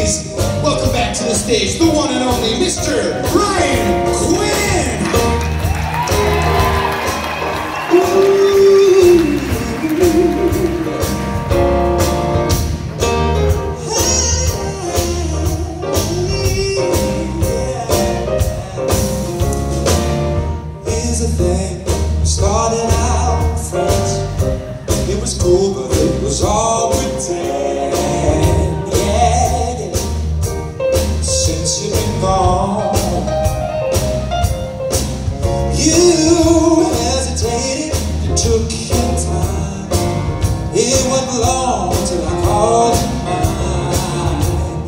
please welcome back to the stage the one and only Mr. Ryan Quinn. Here's the thing, started out friends. It was cool, but it was all pretend. Yeah. Since you've been gone, you hesitated, you took your time. It wasn't long till I called you mine.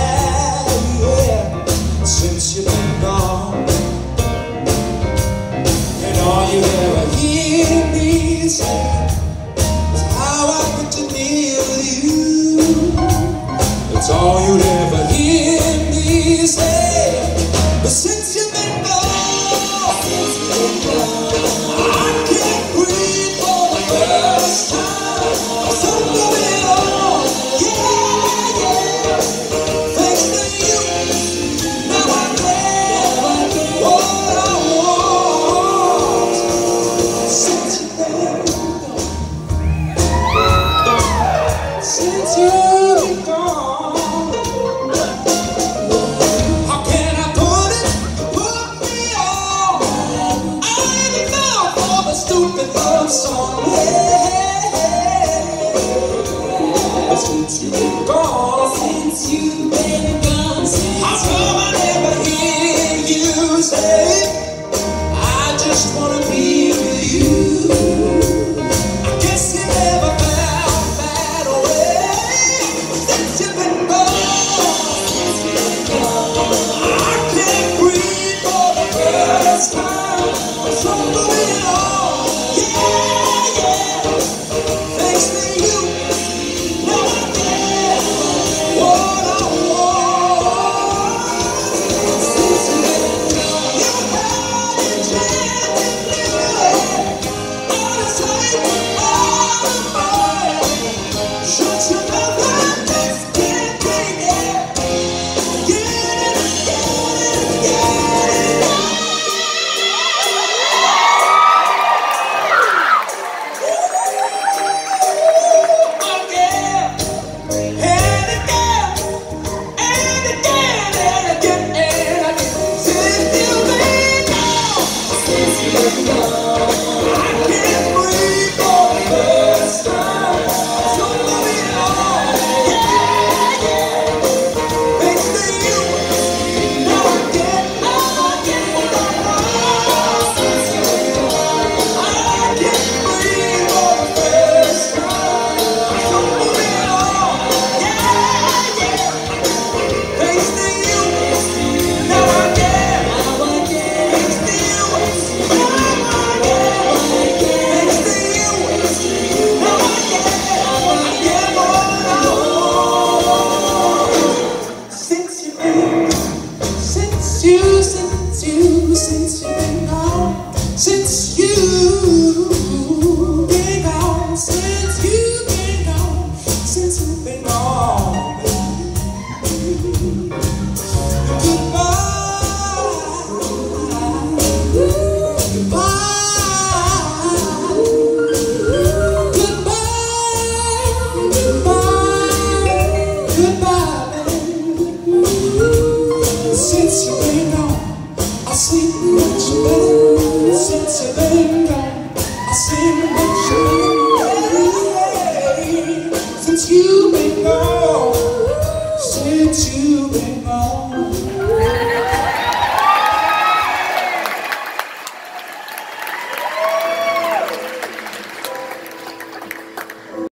Yeah. Since you've been gone, and all you ever hear me say is how I put to deal with you. That's all you'd ever hear me say. But since you've been gone, I can't breathe for the first time. So moving on, yeah. Thanks to you, now I get what I want. Since you've been gone, since you've been gone. How can I put it? You put me on. I ain't enough for the stupid love song. Yeah. Since you've been gone, since you've been gone, how come I never hear you say, I just wanna be with you? I guess you never found that way. Since you've been gone, I can't breathe for the first time. So moving on, yeah. Thanks to you, now I get what I want. Since you've been gone, you had a chance to do it. Honestly, all the more. Shut your mouth, I just can't take it. Get it, get it. Again, and again, and again, and again, and again. Since you've been gone, since you've been gone, I can't breathe for the first time. So moving on, yeah. Thanks to you, now I get what I want. Since you've been gone, I can't breathe for the first time. So moving on, yeah. Thanks to you, now I get. Thanks to you, now I get. Thanks to you, now I get what I want. Since you've been gone, since you've been gone, since you've been gone, since you've been gone, since you've been gone. Since you've been gone, I sleep much better. Since you've been gone, I sleep much better. Since you've been gone, since you've been gone.